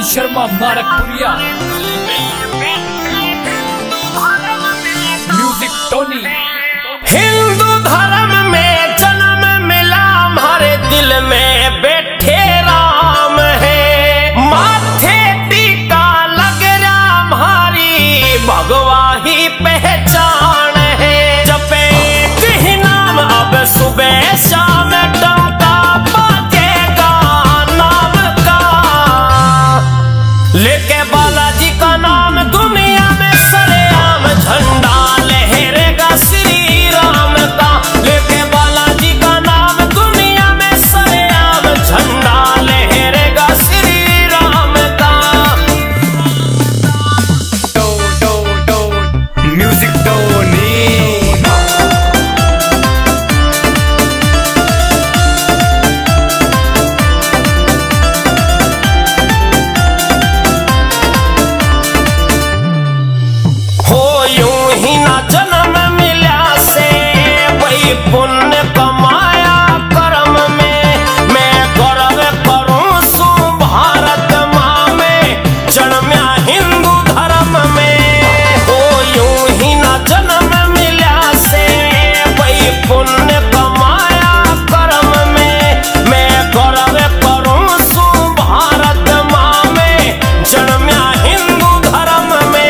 Sharma मारकपुरिया, music टोनी। हिंदू धर्म में जन्म मिला, हमारे दिल में बैठे राम है। माथे टीका लग रहा, हमारी भगवा ही पहचान है। जपे एक ही नाम अब सुबह शाम, डंका बाजेगा नाम का। लेके बालाजी का नाम दुनिया में सरेआम, झंडा लहरेगा श्री राम का। लेके बालाजी का नाम दुनिया में सरेआम, झंडा लहरेगा श्री राम का। टो टो टो म्यूजिक टोनी। जन्म मिला से वही पुण्य कमाया कर्म में। मैं गर्व करूं सु भारत माँ में, जन्म्या हिंदू धर्म में। हो यूं ही ना जन्म मिला से वही पुण्य कमाया कर्म में। मैं गर्व करूं सु भारत माँ में, जन्म्या हिंदू धर्म में।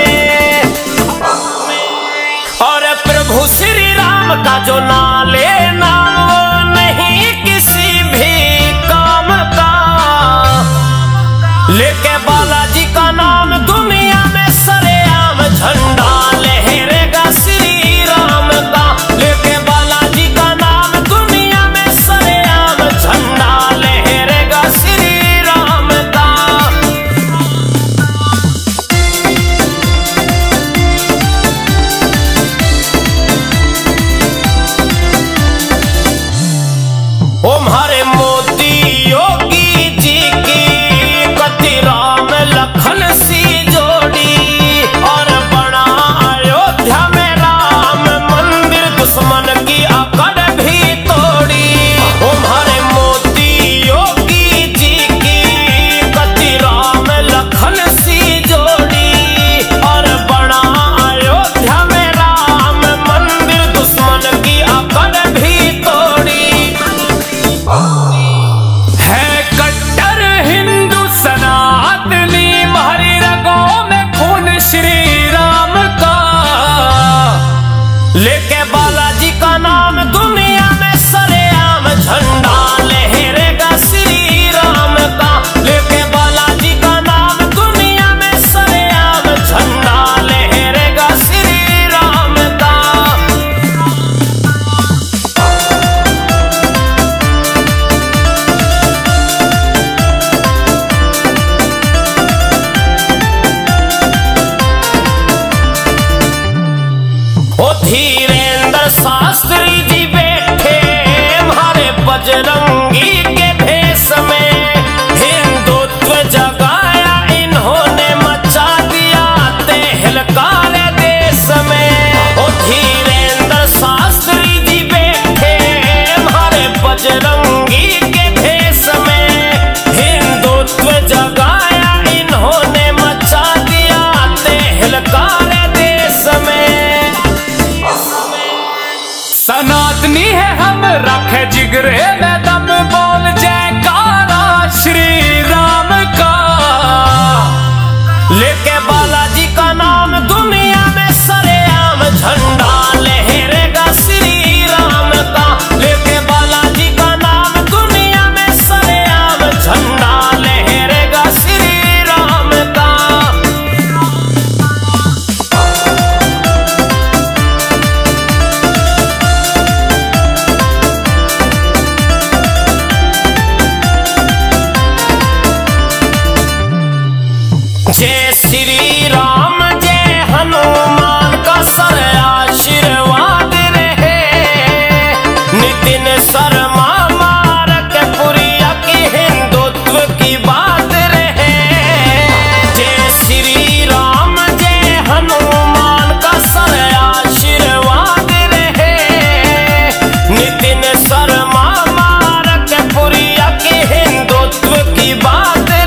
और प्रभु श्री राम का जो नाले नाम, वो नहीं किसी भी काम का। लेके बालाजी का नाम दुनिया में सरेआम, झंडा लहरेगा श्री राम का। लेके बालाजी का नाम दुनिया में सरेआम, झंडा लहरेगा श्री राम का। हमारे मोदी योगी जी की कति राम लखन सी जोड़ी। और बड़ा अयोध्या में राम मंदिर, दुश्मन की अकड़ भी तोड़ी। हमारे मोदी योगी जी की कति राम लखन सी जोड़ी। और बड़ा अयोध्या में राम मंदिर, दुश्मन की अकड़ भी तोड़ी। है कट्टर हिंदू सनातनी, हमारी रगों में खून श्री राम का। लेके बालाजी का नाम दुनिया में सरेआम, झंडा लहरेगा श्री राम का। लेके बालाजी का नाम दुनिया में सरेआम, झंडा लहरेगा श्री राम का। ओ धीरेन्द्र शास्त्री जी बैठे हमारे बजरंगी के भेष में। हिंदुत्व जगाया इन्होंने, मचा दिया तहलकार देश में। ओ धीरेन्द्र शास्त्री जी बैठे हमारे बजरंगी के भेष में। हिंदुत्व जगाया इन्होंने, मचा दिया तहलकार देश में। सनातनी है हम, रखे जिगरे में दम, बोल जयकारा श्री राम का। लेके बालाजी का नाम दुनिया में सरेआम, झंडा लहरेगा श्री राम का। लेके बालाजी का नाम दुनिया में सरेआम, झंडा लहरेगा श्री राम का। जय श्री राम जय हनुमान का सर आशीर्वाद रहे। नितिन शर्मा मारकपुरिया की हिंदुत्व की बात रहे। जय श्री राम जय हनुमान का सर आशीर्वाद रहे। नितिन शर्मा मारकपुरिया की हिंदुत्व की बात